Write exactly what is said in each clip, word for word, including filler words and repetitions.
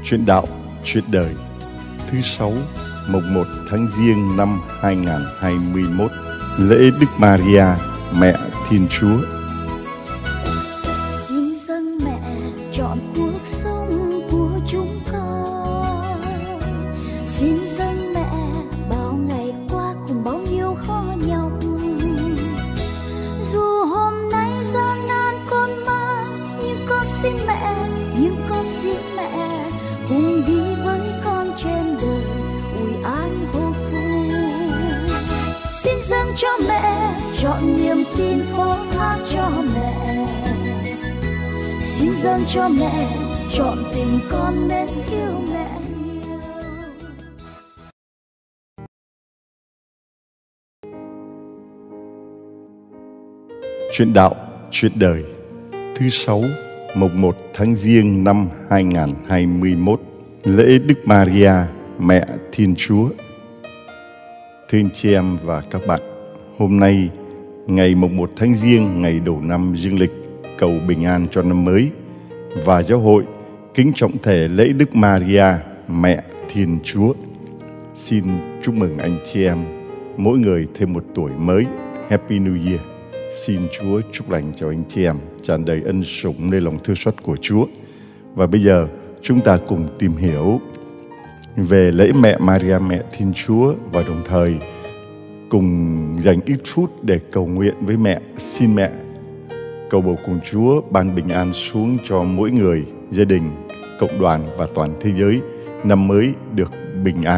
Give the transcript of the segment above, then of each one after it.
Chuyện đạo, chuyện đời. Thứ sáu, mùng một tháng Giêng năm hai nghìn không trăm hai mươi mốt, lễ Đức Maria, Mẹ Thiên Chúa. Xin dâng mẹ trọn cuộc sống của chúng con. Xin dâng mẹ bao ngày qua cùng bao nhiêu khó nhọc. Dù hôm nay gian nan con mang, nhưng con xin mẹ, nhưng con xin mẹ cùng đi với con trên đời ủi an vô phù. Xin dâng cho mẹ trọn niềm tin phó thác cho mẹ. Xin dâng cho mẹ trọn tình con mến yêu mẹ nhiều. Chuyện đạo, chuyện đời. Thứ sáu, mùng một tháng Giêng năm hai nghìn không trăm hai mươi mốt, lễ Đức Maria, Mẹ Thiên Chúa. Thưa anh chị em và các bạn, hôm nay ngày mùng một tháng Giêng, ngày đầu năm dương lịch, cầu bình an cho năm mới, và giáo hội kính trọng thể lễ Đức Maria, Mẹ Thiên Chúa. Xin chúc mừng anh chị em mỗi người thêm một tuổi mới. Happy New Year. Xin Chúa chúc lành cho anh chị em, tràn đầy ân sủng nơi lòng thương xót của Chúa. Và bây giờ chúng ta cùng tìm hiểu về lễ Mẹ Maria, Mẹ Thiên Chúa, và đồng thời cùng dành ít phút để cầu nguyện với mẹ. Xin mẹ cầu bầu cùng Chúa ban bình an xuống cho mỗi người, gia đình, cộng đoàn và toàn thế giới, năm mới được bình an.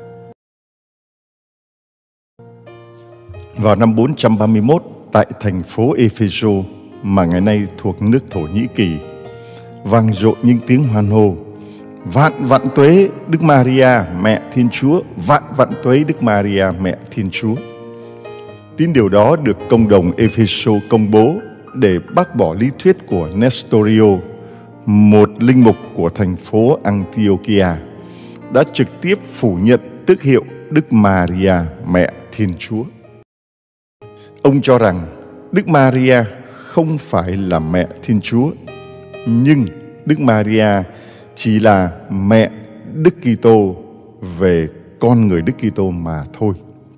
Vào năm bốn trăm ba mươi mốt, tại thành phố Epheso mà ngày nay thuộc nước Thổ Nhĩ Kỳ, vang dội những tiếng hoan hô: vạn vạn tuế Đức Maria, Mẹ Thiên Chúa, vạn vạn tuế Đức Maria, Mẹ Thiên Chúa. Tín điều đó được cộng đồng Epheso công bố để bác bỏ lý thuyết của Nestorio, một linh mục của thành phố Antiochia, đã trực tiếp phủ nhận tước hiệu Đức Maria, Mẹ Thiên Chúa. Ông cho rằng Đức Maria không phải là Mẹ Thiên Chúa, nhưng Đức Maria chỉ là mẹ Đức Kitô về con người Đức Kitô mà thôi.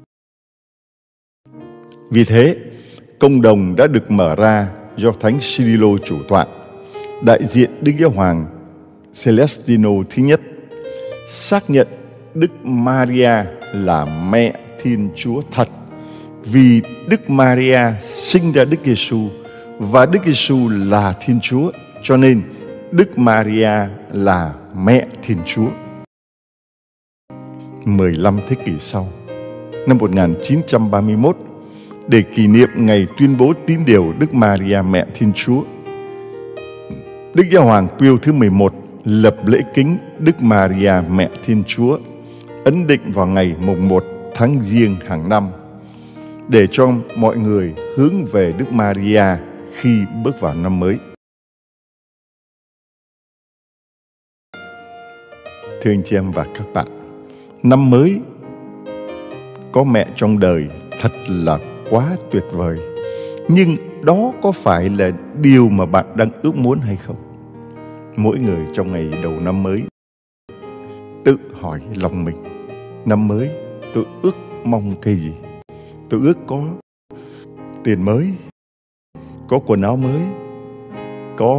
Vì thế, cộng đồng đã được mở ra do Thánh Cyrilo chủ tọa, đại diện Đức Giáo hoàng Celestino thứ nhất, xác nhận Đức Maria là Mẹ Thiên Chúa thật, vì Đức Maria sinh ra Đức Giêsu và Đức Giêsu là Thiên Chúa, cho nên Đức Maria là Mẹ Thiên Chúa. mười lăm thế kỷ sau, năm một nghìn chín trăm ba mươi mốt, để kỷ niệm ngày tuyên bố tín điều Đức Maria Mẹ Thiên Chúa, Đức Giáo hoàng Pio thứ mười một lập lễ kính Đức Maria Mẹ Thiên Chúa, ấn định vào ngày mùng một tháng Giêng hàng năm, để cho mọi người hướng về Đức Maria khi bước vào năm mới. Thưa anh chị em và các bạn, năm mới có mẹ trong đời thật là quá tuyệt vời. Nhưng đó có phải là điều mà bạn đang ước muốn hay không? Mỗi người trong ngày đầu năm mới tự hỏi lòng mình: năm mới tôi ước mong cái gì? Tôi ước có tiền mới, có quần áo mới, có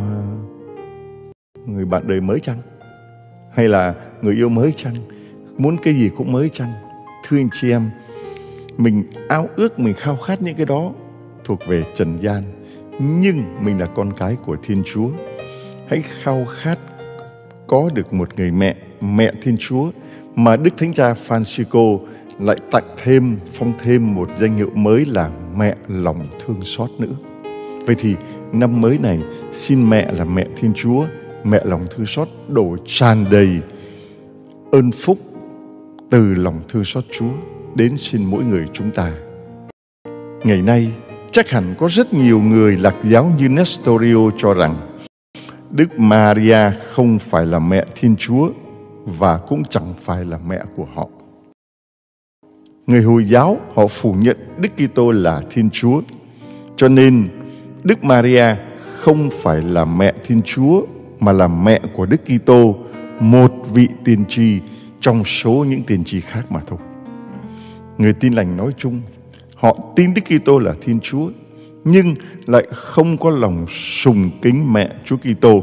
người bạn đời mới chăng? Hay là người yêu mới chăng? Muốn cái gì cũng mới chăng? Thưa anh chị em, mình ao ước, mình khao khát những cái đó thuộc về trần gian, nhưng mình là con cái của Thiên Chúa. Hãy khao khát có được một người mẹ, Mẹ Thiên Chúa, mà Đức Thánh Cha Francisco lại tặng thêm, phong thêm một danh hiệu mới là Mẹ Lòng Thương Xót nữa. Vậy thì năm mới này, xin mẹ là Mẹ Thiên Chúa, Mẹ Lòng Thương Xót đổ tràn đầy ơn phúc từ lòng thương xót Chúa đến xin mỗi người chúng ta. Ngày nay, chắc hẳn có rất nhiều người lạc giáo như Nestorio cho rằng Đức Maria không phải là Mẹ Thiên Chúa và cũng chẳng phải là mẹ của họ. Người Hồi giáo họ phủ nhận Đức Kitô là Thiên Chúa, cho nên Đức Maria không phải là Mẹ Thiên Chúa mà là mẹ của Đức Kitô một vị tiên tri trong số những tiên tri khác mà thôi. Người Tin Lành nói chung, họ tin Đức Kitô là Thiên Chúa, nhưng lại không có lòng sùng kính mẹ Chúa Kitô.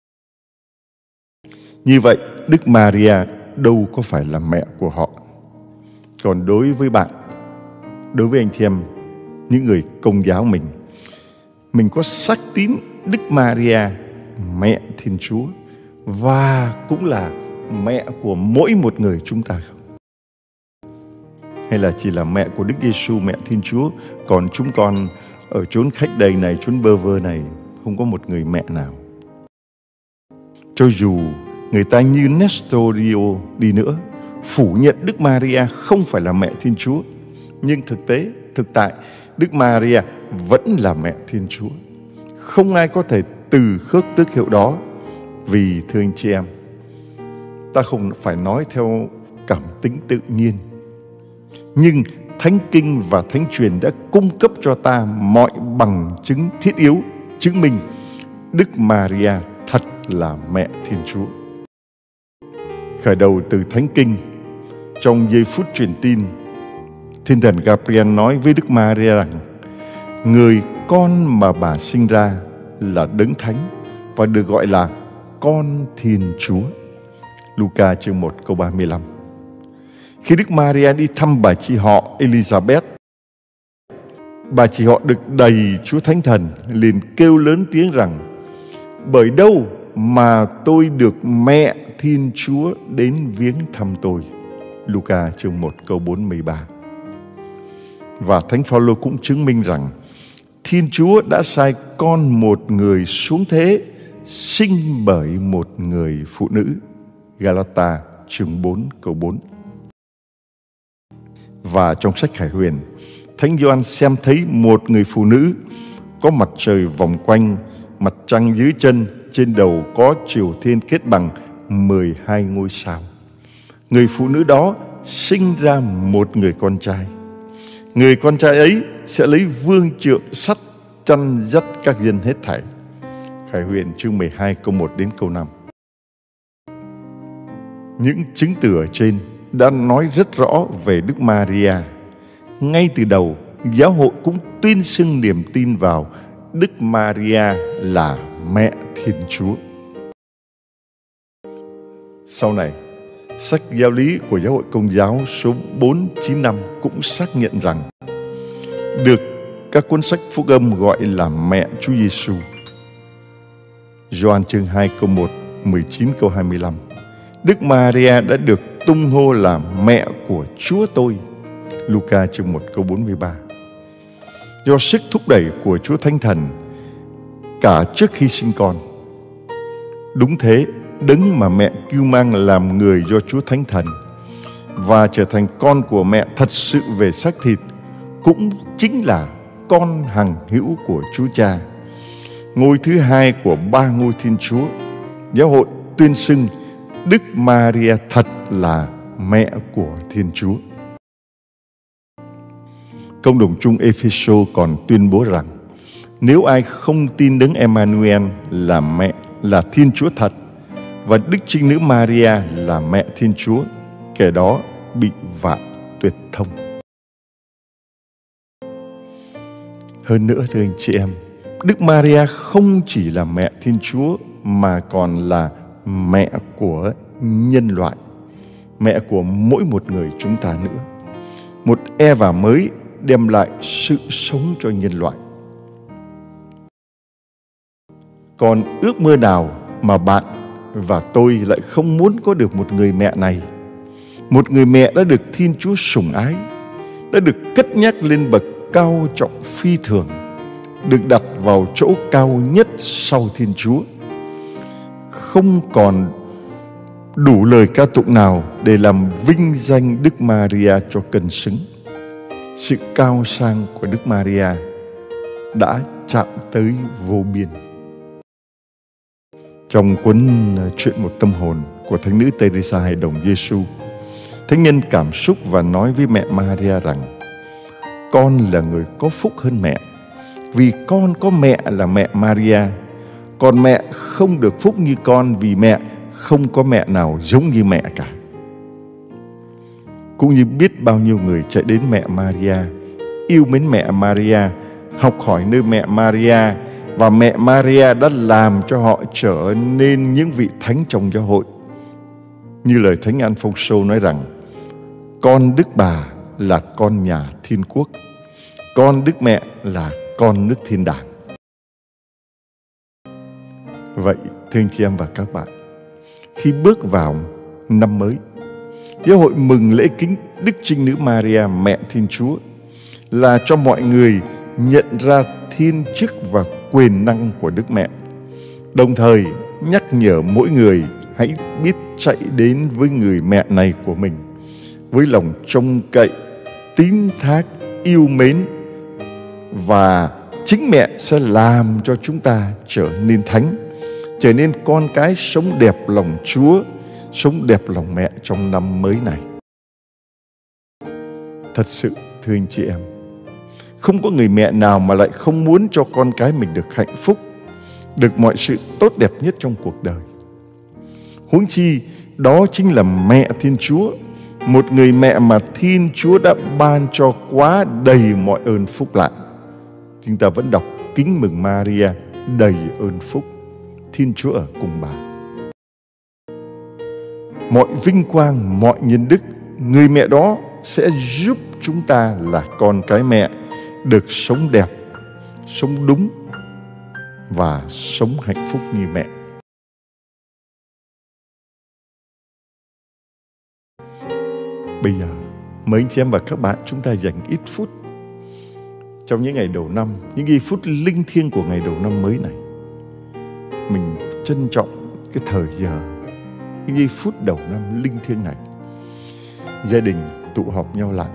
Như vậy, Đức Maria đâu có phải là mẹ của họ. Còn đối với bạn, đối với anh chị em, những người Công giáo mình, mình có xác tín Đức Maria, mẹ Thiên Chúa, và cũng là mẹ của mỗi một người chúng ta không? Hay là chỉ là mẹ của Đức Giêsu, mẹ Thiên Chúa, còn chúng con ở chốn khách đầy này, chốn bơ vơ này, không có một người mẹ nào? Cho dù người ta như Nestorio đi nữa, phủ nhận Đức Maria không phải là mẹ Thiên Chúa, nhưng thực tế, thực tại, Đức Maria vẫn là mẹ Thiên Chúa. Không ai có thể từ khước tước hiệu đó. Vì thưa anh chị em, ta không phải nói theo cảm tính tự nhiên, nhưng Thánh Kinh và Thánh Truyền đã cung cấp cho ta mọi bằng chứng thiết yếu chứng minh Đức Maria thật là mẹ Thiên Chúa. Khởi đầu từ Thánh Kinh, trong giây phút truyền tin, Thiên thần Gabriel nói với Đức Maria rằng người con mà bà sinh ra là Đấng Thánh và được gọi là con Thiên Chúa. Luca chương một câu ba mươi lăm. Khi Đức Maria đi thăm bà chị họ Elizabeth, bà chị họ được đầy Chúa Thánh Thần, liền kêu lớn tiếng rằng: bởi đâu mà tôi được mẹ Thiên Chúa đến viếng thăm tôi. Luca chương một câu bốn mươi ba. Và Thánh Phaolô cũng chứng minh rằng Thiên Chúa đã sai con một người xuống thế, sinh bởi một người phụ nữ. Galata chương bốn câu bốn. Và trong sách Khải Huyền, Thánh Gioan xem thấy một người phụ nữ có mặt trời vòng quanh, mặt trăng dưới chân, trên đầu có triều thiên kết bằng mười hai ngôi sao. Người phụ nữ đó sinh ra một người con trai. Người con trai ấy sẽ lấy vương trượng sắt chăn dắt các dân hết thảy. Khải Huyền chương mười hai câu một đến câu năm. Những chứng từ ở trên đã nói rất rõ về Đức Maria. Ngay từ đầu, giáo hội cũng tuyên xưng niềm tin vào Đức Maria là mẹ Thiên Chúa. Sau này, sách giáo lý của Giáo hội Công giáo số bốn trăm chín mươi lăm cũng xác nhận rằng được các cuốn sách phúc âm gọi là mẹ Chúa Giêsu. Gioan chương hai câu một, mười chín câu hai mươi lăm. Đức Maria đã được tung hô là mẹ của Chúa tôi. Luca chương một câu bốn mươi ba. Do sức thúc đẩy của Chúa Thánh Thần cả trước khi sinh con. Đúng thế, Đấng mà mẹ cưu mang làm người do Chúa Thánh Thần và trở thành con của mẹ thật sự về xác thịt cũng chính là con hằng hữu của Chúa Cha, ngôi thứ hai của ba ngôi Thiên Chúa. Giáo hội tuyên xưng Đức Maria thật là mẹ của Thiên Chúa. Công đồng chung Epheso còn tuyên bố rằng nếu ai không tin Đấng Emmanuel là mẹ là Thiên Chúa thật và Đức Trinh Nữ Maria là mẹ Thiên Chúa, kẻ đó bị vạn tuyệt thông. Hơn nữa thưa anh chị em, Đức Maria không chỉ là mẹ Thiên Chúa mà còn là mẹ của nhân loại, mẹ của mỗi một người chúng ta nữa. Một Eva mới đem lại sự sống cho nhân loại. Còn ước mơ nào mà bạn và tôi lại không muốn có được một người mẹ này? Một người mẹ đã được Thiên Chúa sủng ái, đã được cất nhắc lên bậc cao trọng phi thường, được đặt vào chỗ cao nhất sau Thiên Chúa. Không còn đủ lời ca tụng nào để làm vinh danh Đức Maria cho cân xứng. Sự cao sang của Đức Maria đã chạm tới vô biên. Trong cuốn Chuyện một tâm hồn của Thánh nữ Teresa Hài Đồng Giêsu, thánh nhân cảm xúc và nói với mẹ Maria rằng con là người có phúc hơn mẹ, vì con có mẹ là mẹ Maria. Còn mẹ không được phúc như con, vì mẹ không có mẹ nào giống như mẹ cả. Cũng như biết bao nhiêu người chạy đến mẹ Maria, yêu mến mẹ Maria, học hỏi nơi mẹ Maria, và mẹ Maria đã làm cho họ trở nên những vị thánh trong giáo hội. Như lời Thánh Alphonso nói rằng, con Đức Bà là con nhà Thiên Quốc, con Đức Mẹ là con nước Thiên Đàng. Vậy thưa anh chị em và các bạn, khi bước vào năm mới, giáo hội mừng lễ kính Đức Trinh Nữ Maria, mẹ Thiên Chúa, là cho mọi người nhận ra thiên chức và quyền năng của Đức Mẹ, đồng thời nhắc nhở mỗi người hãy biết chạy đến với người mẹ này của mình với lòng trông cậy, tín thác, yêu mến, và chính mẹ sẽ làm cho chúng ta trở nên thánh, trở nên con cái sống đẹp lòng Chúa, sống đẹp lòng mẹ trong năm mới này. Thật sự thưa anh chị em, không có người mẹ nào mà lại không muốn cho con cái mình được hạnh phúc, được mọi sự tốt đẹp nhất trong cuộc đời. Huống chi đó chính là mẹ Thiên Chúa, một người mẹ mà Thiên Chúa đã ban cho quá đầy mọi ơn phúc lạ. Chúng ta vẫn đọc kính mừng Maria đầy ơn phúc, Thiên Chúa ở cùng bà. Mọi vinh quang, mọi nhân đức, người mẹ đó sẽ giúp chúng ta là con cái mẹ được sống đẹp, sống đúng và sống hạnh phúc như mẹ. Bây giờ mời anh chị em và các bạn chúng ta dành ít phút trong những ngày đầu năm, những giây phút linh thiêng của ngày đầu năm mới này. Mình trân trọng cái thời giờ, những giây phút đầu năm linh thiêng này. Gia đình tụ họp nhau lại.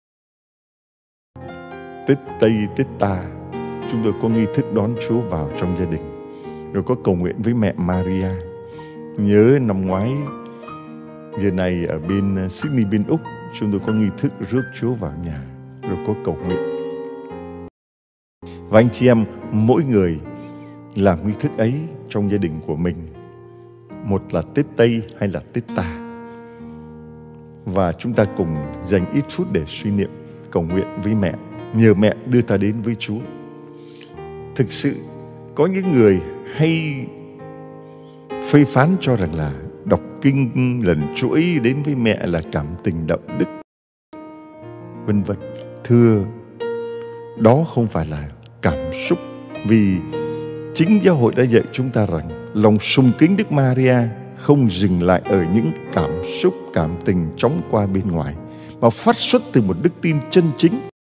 Tết Tây, Tết Ta, chúng tôi có nghi thức đón Chúa vào trong gia đình, rồi có cầu nguyện với mẹ Maria. Nhớ năm ngoái giờ này ở bên Sydney, bên Úc, chúng tôi có nghi thức rước Chúa vào nhà, rồi có cầu nguyện. Và anh chị em mỗi người làm nghi thức ấy trong gia đình của mình, một là Tết Tây hay là Tết Ta. Và chúng ta cùng dành ít phút để suy niệm, cầu nguyện với mẹ, nhờ mẹ đưa ta đến với Chúa. Thực sự có những người hay phê phán cho rằng là đọc kinh lần chuỗi đến với mẹ là cảm tình đậm đức, vân vân. Thưa, đó không phải là cảm xúc, vì chính giáo hội đã dạy chúng ta rằng lòng sùng kính Đức Maria không dừng lại ở những cảm xúc, cảm tình chóng qua bên ngoài, mà phát xuất từ một đức tin chân chính.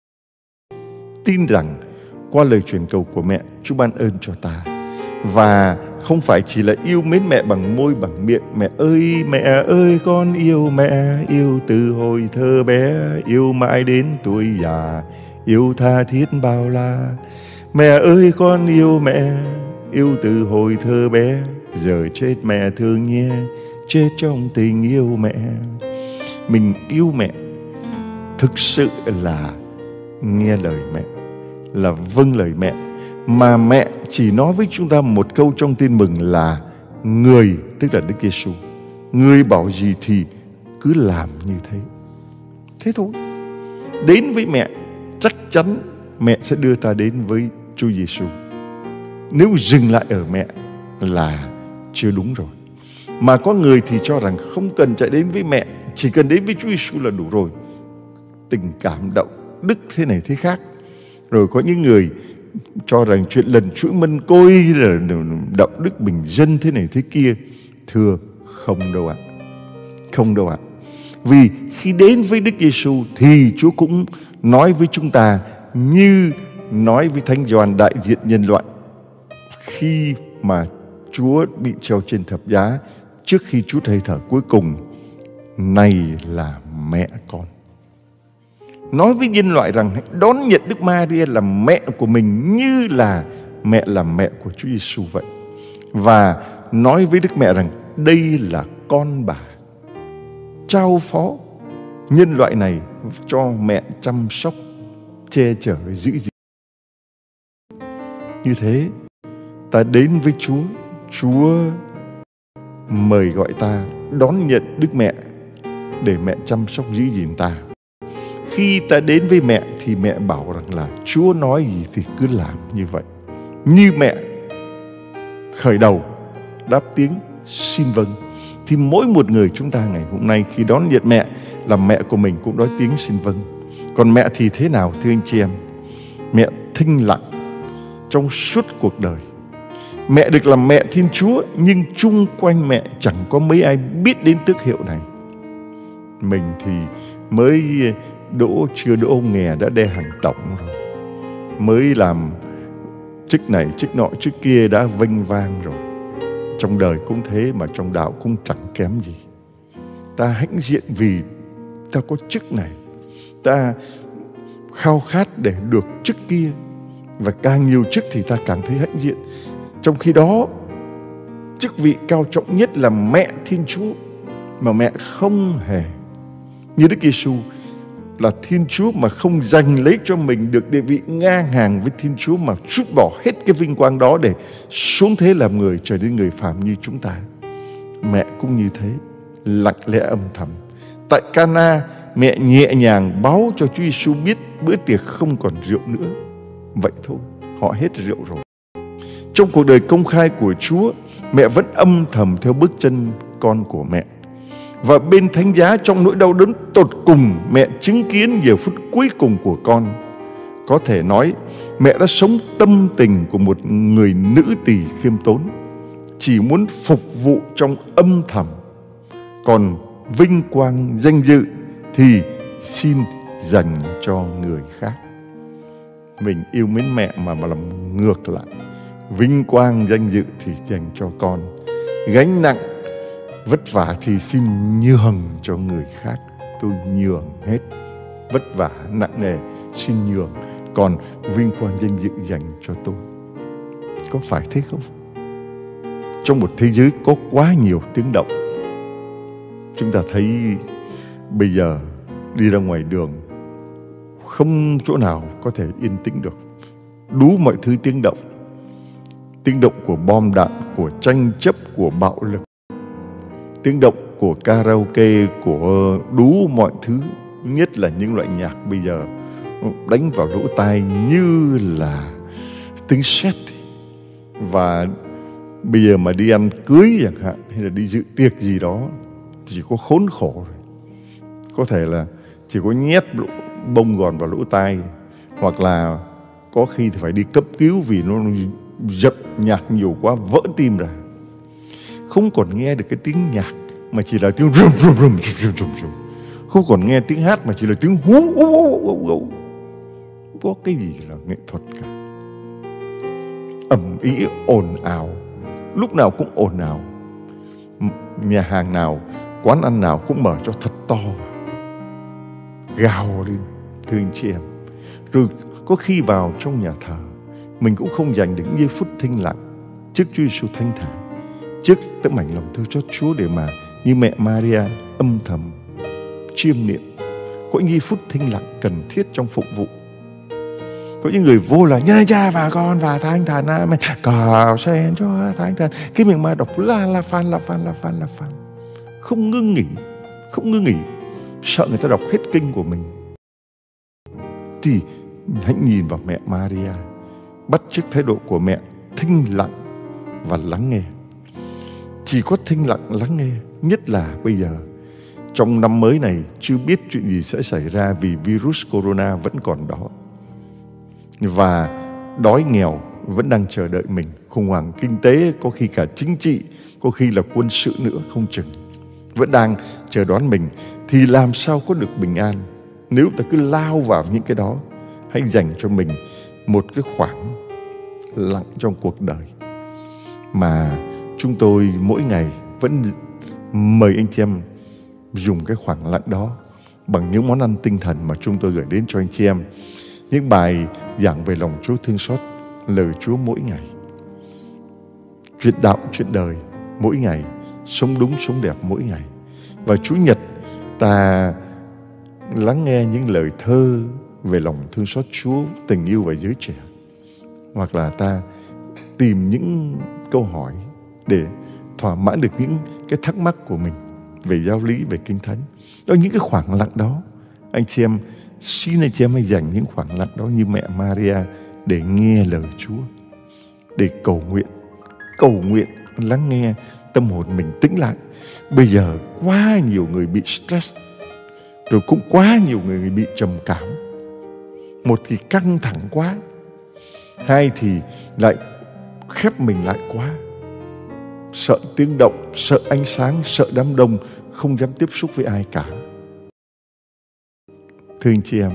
Tin rằng qua lời truyền cầu của mẹ, Chúa ban ơn cho ta. Và không phải chỉ là yêu mến mẹ bằng môi, bằng miệng. Mẹ ơi, mẹ ơi, con yêu mẹ, yêu từ hồi thơ bé, yêu mãi đến tuổi già, yêu tha thiết bao la. Mẹ ơi, con yêu mẹ, yêu từ hồi thơ bé, giờ chết mẹ thương nhé, chết trong tình yêu mẹ. Mình yêu mẹ thực sự là nghe lời mẹ, là vâng lời mẹ. Mà mẹ chỉ nói với chúng ta một câu trong tin mừng là người, tức là Đức Giêsu, người bảo gì thì cứ làm như thế. Thế thôi. Đến với mẹ, chắc chắn mẹ sẽ đưa ta đến với Chúa Giêsu. Nếu dừng lại ở mẹ là chưa đúng rồi. Mà có người thì cho rằng không cần chạy đến với mẹ, chỉ cần đến với Chúa Giêsu là đủ rồi. Tình cảm động đức thế này thế khác. Rồi có những người cho rằng chuyện lần chuỗi mân côi là đạo đức bình dân thế này thế kia. Thưa, không đâu ạ. Không đâu ạ. Vì khi đến với Đức Giêsu thì Chúa cũng nói với chúng ta như nói với Thánh Gioan đại diện nhân loại. Khi mà Chúa bị treo trên thập giá, trước khi trút hơi thở cuối cùng, này là mẹ con. Nói với nhân loại rằng hãy đón nhận Đức Maria là mẹ của mình như là mẹ là mẹ của Chúa Giêsu vậy. Và nói với Đức Mẹ rằng đây là con bà, trao phó nhân loại này cho mẹ chăm sóc, che chở, giữ gìn. Như thế ta đến với Chúa, Chúa mời gọi ta đón nhận Đức Mẹ để mẹ chăm sóc giữ gìn ta. Khi ta đến với mẹ thì mẹ bảo rằng là Chúa nói gì thì cứ làm như vậy. Như mẹ khởi đầu đáp tiếng xin vâng, thì mỗi một người chúng ta ngày hôm nay khi đón nhận mẹ làm mẹ của mình cũng nói tiếng xin vâng. Còn mẹ thì thế nào thưa anh chị em? Mẹ thinh lặng trong suốt cuộc đời. Mẹ được làm mẹ Thiên Chúa, nhưng chung quanh mẹ chẳng có mấy ai biết đến tước hiệu này. Mình thì mới đỗ, chưa đỗ nghè đã đe hàng tổng rồi. Mới làm chức này, chức nọ, chức kia đã vênh vang rồi. Trong đời cũng thế, mà trong đạo cũng chẳng kém gì. Ta hãnh diện vì ta có chức này, ta khao khát để được chức kia, và càng nhiều chức thì ta càng thấy hãnh diện. Trong khi đó, chức vị cao trọng nhất là mẹ Thiên Chúa, mà mẹ không hề như Đức Giêsu là Thiên Chúa mà không giành lấy cho mình được địa vị ngang hàng với Thiên Chúa, mà trút bỏ hết cái vinh quang đó để xuống thế làm người, trở nên người phàm như chúng ta. Mẹ cũng như thế, lặng lẽ âm thầm. Tại Cana, mẹ nhẹ nhàng báo cho Chúa Giêsu biết bữa tiệc không còn rượu nữa. Vậy thôi, họ hết rượu rồi. Trong cuộc đời công khai của Chúa, mẹ vẫn âm thầm theo bước chân con của mẹ. Và bên thánh giá, trong nỗi đau đớn tột cùng, mẹ chứng kiến giờ phút cuối cùng của con. Có thể nói, mẹ đã sống tâm tình của một người nữ tỳ khiêm tốn, chỉ muốn phục vụ trong âm thầm. Còn vinh quang danh dự thì xin dành cho người khác. Mình yêu mến mẹ mà mà làm ngược lại. Vinh quang danh dự thì dành cho con, gánh nặng vất vả thì xin nhường cho người khác. Tôi nhường hết, vất vả nặng nề xin nhường, còn vinh quang danh dự dành cho tôi. Có phải thế không? Trong một thế giới có quá nhiều tiếng động, chúng ta thấy bây giờ đi ra ngoài đường không chỗ nào có thể yên tĩnh được. Đủ mọi thứ tiếng động. Tiếng động của bom đạn, của tranh chấp, của bạo lực. Tiếng động của karaoke, của đủ mọi thứ. Nhất là những loại nhạc bây giờ đánh vào lỗ tai như là tiếng sét. Và bây giờ mà đi ăn cưới chẳng hạn, hay là đi dự tiệc gì đó, chỉ có khốn khổ rồi. Có thể là chỉ có nhét bông gòn vào lỗ tai, hoặc là có khi thì phải đi cấp cứu vì nó giật nhạc nhiều quá vỡ tim ra. Không còn nghe được cái tiếng nhạc mà chỉ là tiếng rum rum rum rum rum rum. Không còn nghe tiếng hát mà chỉ là tiếng hú hú hú hú. Không có cái gì là nghệ thuật cả. Ầm ĩ ồn ào, lúc nào cũng ồn ào. Nhà hàng nào, quán ăn nào cũng mở cho thật to, gào lên, thưa anh chị em. Rồi có khi vào trong nhà thờ, mình cũng không dành được những giây phút thinh lặng trước Chúa Giêsu thanh thản, trước tấm ảnh lòng thương xót Chúa để mà như mẹ Maria âm thầm chiêm niệm. Có những giây phút thinh lặng cần thiết trong phụng vụ. Có những người vô là nhân cha và con và thánh thần amen, cầu sen cho thánh thần, cái miệng mà đọc la la phan la phan la phan la phan, không ngưng nghỉ, không ngưng nghỉ, sợ người ta đọc hết kinh của mình. Thì hãy nhìn vào mẹ Maria, bắt chước thái độ của mẹ thinh lặng và lắng nghe. Chỉ có thinh lặng lắng nghe, nhất là bây giờ trong năm mới này chưa biết chuyện gì sẽ xảy ra vì virus corona vẫn còn đó. Và đói nghèo vẫn đang chờ đợi mình, khủng hoảng kinh tế, có khi cả chính trị, có khi là quân sự nữa không chừng, vẫn đang chờ đón mình. Thì làm sao có được bình an nếu ta cứ lao vào những cái đó? Hãy dành cho mình một cái khoảng lặng trong cuộc đời mà chúng tôi mỗi ngày vẫn mời anh chị em dùng cái khoảng lặng đó bằng những món ăn tinh thần mà chúng tôi gửi đến cho anh chị em. Những bài giảng về lòng Chúa thương xót, lời Chúa mỗi ngày, chuyện đạo, chuyện đời mỗi ngày, sống đúng, sống đẹp mỗi ngày. Và Chủ nhật ta lắng nghe những lời thơ về lòng thương xót Chúa, tình yêu và giới trẻ. Hoặc là ta tìm những câu hỏi để thỏa mãn được những cái thắc mắc của mình về giáo lý, về Kinh Thánh. Đó, những cái khoảng lặng đó, anh chị em, xin anh chị em hãy dành những khoảng lặng đó như mẹ Maria để nghe lời Chúa, để cầu nguyện, cầu nguyện, lắng nghe tâm hồn mình tĩnh lại. Bây giờ quá nhiều người bị stress, rồi cũng quá nhiều người bị trầm cảm. Một thì căng thẳng quá, hai thì lại khép mình lại quá, sợ tiếng động, sợ ánh sáng, sợ đám đông, không dám tiếp xúc với ai cả. Thưa anh chị em,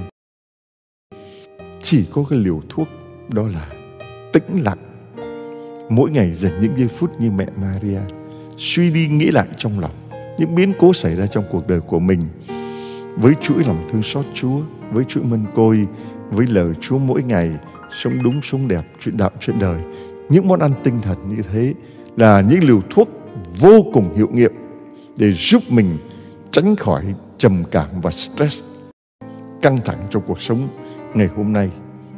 chỉ có cái liều thuốc, đó là tĩnh lặng. Mỗi ngày dành những giây phút như mẹ Maria, suy đi nghĩ lại trong lòng những biến cố xảy ra trong cuộc đời của mình, với chuỗi lòng thương xót Chúa, với chuỗi mân côi, với lời Chúa mỗi ngày, sống đúng, sống đẹp, chuyện đạo, chuyện đời. Những món ăn tinh thần như thế là những liều thuốc vô cùng hiệu nghiệm để giúp mình tránh khỏi trầm cảm và stress, căng thẳng trong cuộc sống ngày hôm nay.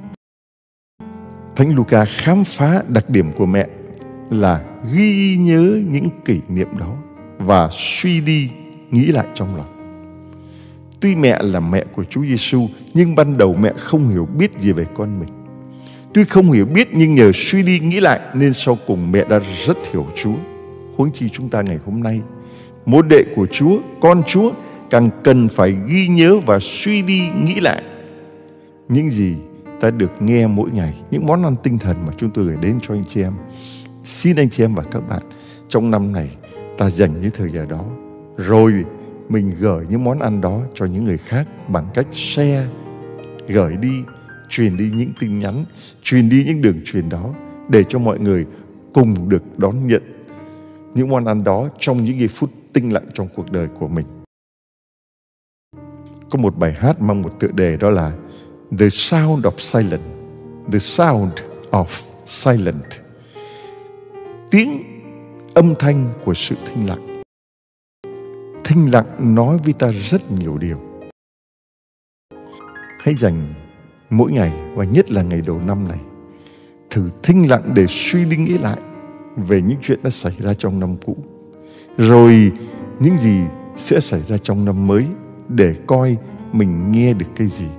Thánh Luca khám phá đặc điểm của mẹ là ghi nhớ những kỷ niệm đó và suy đi nghĩ lại trong lòng. Tuy mẹ là mẹ của Chúa Giêsu, nhưng ban đầu mẹ không hiểu biết gì về con mình. Tuy không hiểu biết, nhưng nhờ suy đi nghĩ lại nên sau cùng mẹ đã rất hiểu Chúa. Huống chi chúng ta ngày hôm nay, môn đệ của Chúa, con Chúa, càng cần phải ghi nhớ và suy đi nghĩ lại những gì ta được nghe mỗi ngày, những món ăn tinh thần mà chúng tôi gửi đến cho anh chị em. Xin anh chị em và các bạn, trong năm này ta dành những thời giờ đó, rồi mình gửi những món ăn đó cho những người khác bằng cách share, gửi đi, truyền đi những tin nhắn, truyền đi những đường truyền đó, để cho mọi người cùng được đón nhận những món ăn đó trong những giây phút tĩnh lặng trong cuộc đời của mình. Có một bài hát mang một tựa đề đó là The Sound of Silence. The Sound of Silence. Tiếng âm thanh của sự thinh lặng. Thinh lặng nói với ta rất nhiều điều. Hãy dành mỗi ngày, và nhất là ngày đầu năm này, thử thinh lặng để suy đi nghĩ lại về những chuyện đã xảy ra trong năm cũ, rồi những gì sẽ xảy ra trong năm mới, để coi mình nghe được cái gì.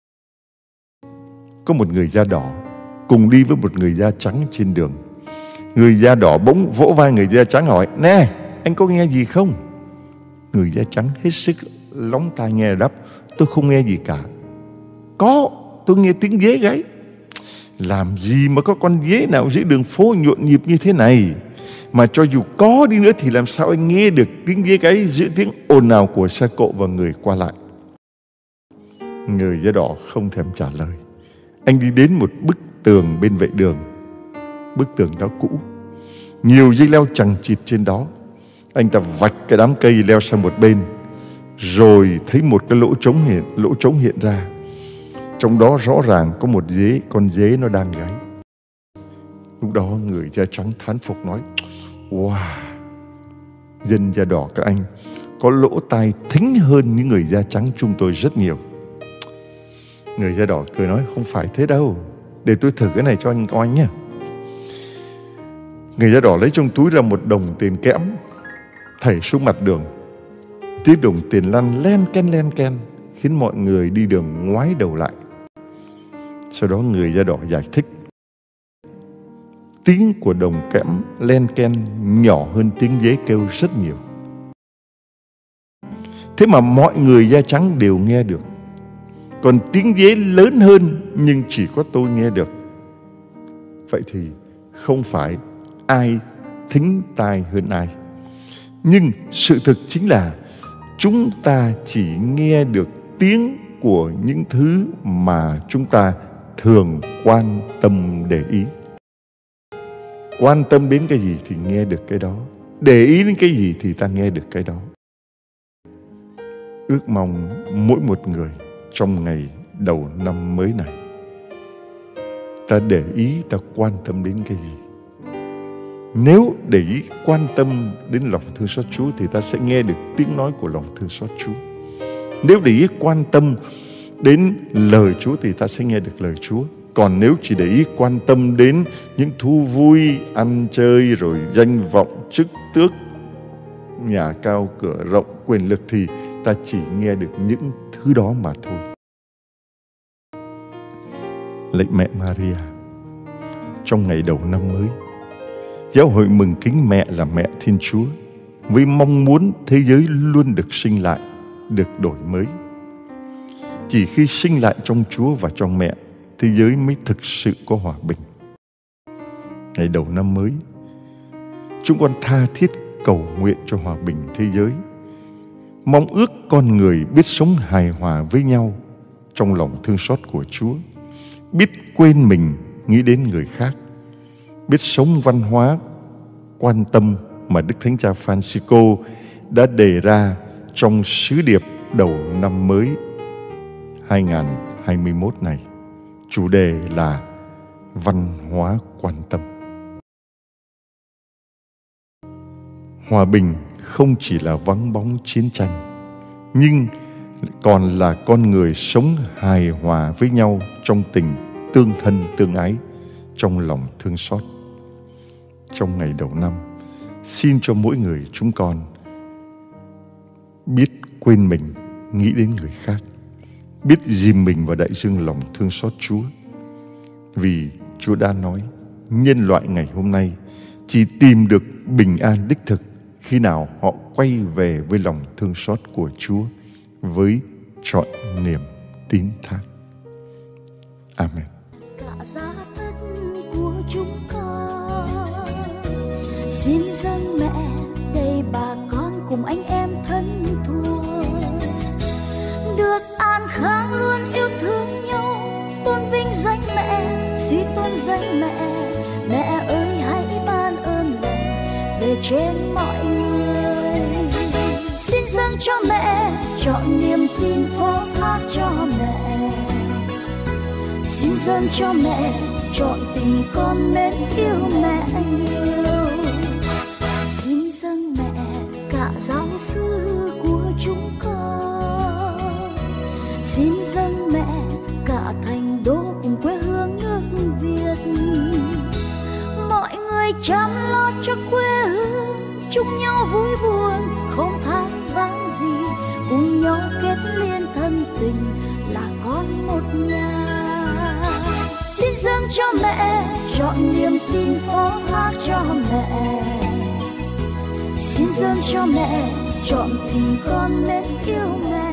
Có một người da đỏ cùng đi với một người da trắng trên đường. Người da đỏ bỗng vỗ vai người da trắng hỏi: "Nè, anh có nghe gì không?" Người da trắng hết sức lóng tai nghe đáp: "Tôi không nghe gì cả." "Có, tôi nghe tiếng dế gáy." "Làm gì mà có con dế nào giữa đường phố nhộn nhịp như thế này? Mà cho dù có đi nữa thì làm sao anh nghe được tiếng dế gáy giữa tiếng ồn ào của xe cộ và người qua lại?" Người da đỏ không thèm trả lời. Anh đi đến một bức tường bên vệ đường. Bức tường đó cũ, nhiều dây leo chằng chịt trên đó. Anh ta vạch cái đám cây leo sang một bên, rồi thấy một cái lỗ trống hiện lỗ trống hiện ra. Trong đó rõ ràng có một dế, con dế nó đang gáy. Lúc đó người da trắng thán phục nói: "Wow, dân da đỏ các anh có lỗ tai thính hơn những người da trắng chúng tôi rất nhiều." Người da đỏ cười nói: "Không phải thế đâu, để tôi thử cái này cho anh coi nhé." Người da đỏ lấy trong túi ra một đồng tiền kẽm, thảy xuống mặt đường. Tiếng đồng tiền lăn len ken len ken, khiến mọi người đi đường ngoái đầu lại. Sau đó người da đỏ giải thích: tiếng của đồng kẽm len ken nhỏ hơn tiếng dế kêu rất nhiều. Thế mà mọi người da trắng đều nghe được. Còn tiếng dế lớn hơn nhưng chỉ có tôi nghe được. Vậy thì không phải ai thính tai hơn ai. Nhưng sự thực chính là chúng ta chỉ nghe được tiếng của những thứ mà chúng ta thường quan tâm để ý. Quan tâm đến cái gì thì nghe được cái đó. Để ý đến cái gì thì ta nghe được cái đó. Ước mong mỗi một người trong ngày đầu năm mới này, ta để ý, ta quan tâm đến cái gì. Nếu để ý, quan tâm đến lòng thương xót Chúa thì ta sẽ nghe được tiếng nói của lòng thương xót Chúa. Nếu để ý, quan tâm đến lời Chúa thì ta sẽ nghe được lời Chúa. Còn nếu chỉ để ý, quan tâm đến những thú vui, ăn chơi, rồi danh vọng, chức tước, nhà cao cửa rộng, quyền lực thì ta chỉ nghe được những thứ đó mà thôi. Lạy mẹ Maria, trong ngày đầu năm mới, giáo hội mừng kính mẹ là mẹ Thiên Chúa, với mong muốn thế giới luôn được sinh lại, được đổi mới. Chỉ khi sinh lại trong Chúa và trong mẹ, thế giới mới thực sự có hòa bình. Ngày đầu năm mới, chúng con tha thiết cầu nguyện cho hòa bình thế giới, mong ước con người biết sống hài hòa với nhau trong lòng thương xót của Chúa, biết quên mình nghĩ đến người khác, biết sống văn hóa quan tâm mà Đức Thánh Cha Francisco đã đề ra trong sứ điệp đầu năm mới hai nghìn không trăm hai mươi mốt này. Chủ đề là văn hóa quan tâm. Hòa bình không chỉ là vắng bóng chiến tranh, nhưng còn là con người sống hài hòa với nhau trong tình tương thân tương ái, trong lòng thương xót. Trong ngày đầu năm, xin cho mỗi người chúng con biết quên mình, nghĩ đến người khác, biết dìm mình vào đại dương lòng thương xót Chúa. Vì Chúa đã nói, nhân loại ngày hôm nay chỉ tìm được bình an đích thực khi nào họ quay về với lòng thương xót của Chúa với trọn niềm tín thác. Amen. Cả gia thất của chúng con xin dâng mẹ đây bà con cùng anh em thân thuộc, được an khang luôn yêu thương nhau, tôn vinh danh mẹ, suy tôn danh mẹ. Mẹ ơi hãy ban ơn lành về trên mọi người, xin dâng cho mẹ trọn niềm tin phó thác cho mẹ, xin dâng cho mẹ trọn tình con mến yêu mẹ nhiều. Xin dâng mẹ cả giáo sư của chúng con, xin dâng mẹ cả thành đô cùng quê hương nước Việt. Mọi người chăm lo cho quê hương, chung nhau vui buồn không than vãn gì, cùng nhau kết liên thân tình là con một nhà. Xin dâng cho mẹ trọn niềm tin phó thác cho mẹ, xin dâng cho mẹ trọn tình con mến yêu mẹ.